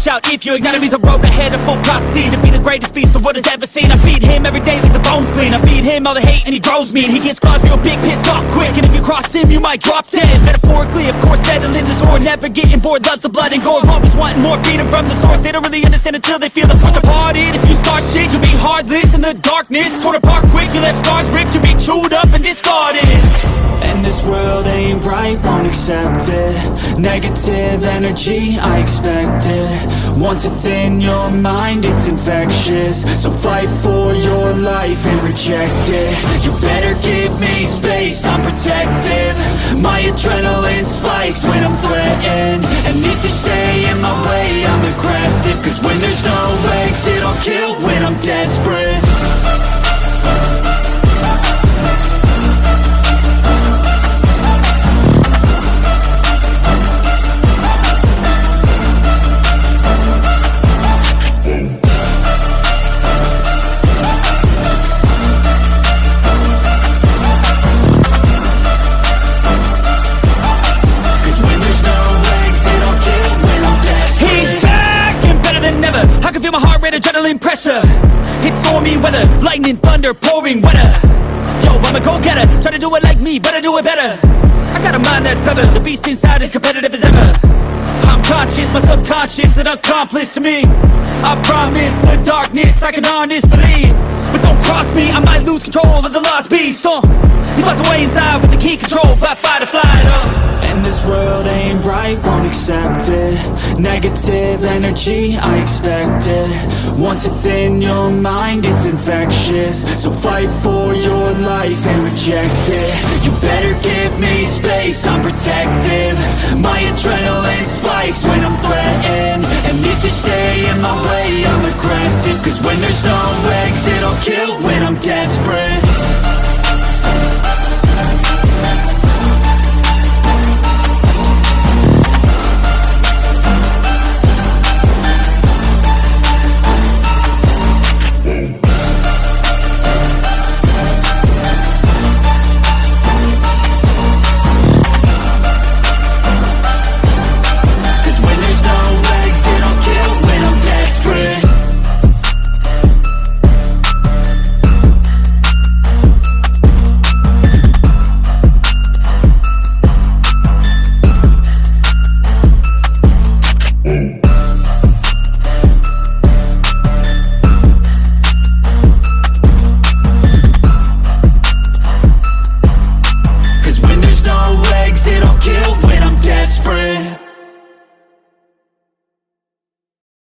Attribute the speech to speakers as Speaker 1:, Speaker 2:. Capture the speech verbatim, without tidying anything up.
Speaker 1: watch out if your enemy's a road ahead of full prophecy. To be the greatest beast the world has ever seen. I feed him every day like the bones clean. I feed him all the hate and he grows me. And he gets claws real big, pissed off quick. And if you cross him, you might drop dead. Metaphorically, of course, settling the score. Never getting bored, loves the blood and gore. Always wanting more freedom from the source. They don't really understand until they feel the force departed. If you start shit, you'll be heartless in the darkness. Torn apart quick, you left scars ripped. You'll be chewed up and discarded.
Speaker 2: And this world ain't right, won't accept it. Negative energy, I expect it. Once it's in your mind, it's infectious. So fight for your life and reject it. You better give me space, I'm protective. My adrenaline spikes when I'm threatened. And if you stay in my way, I'm aggressive. Cause when there's no exit, I'll kill when I'm desperate.
Speaker 1: Adrenaline pressure, it's stormy weather, lightning, thunder, pouring weather. Yo, I'm a go-getter, try to do it like me, but I do it better. I got a mind that's clever, the beast inside is competitive as ever. I'm conscious, my subconscious, an accomplice to me. I promise the darkness, I can honest believe. But don't cross me, I might lose control of the lost beast. uh, He's locked away inside with the key controlled by fight or flight. uh.
Speaker 2: And this world ain't right, won't accept it. Negative energy, I expect it. Once it's in your mind, it's infectious. So fight for your life and reject it. You better give me space, I'm protective. My adrenaline spikes when I'm threatened. And if you stay in my way, I'm aggressive. Cause when there's no exit, I'll kill when I'm desperate.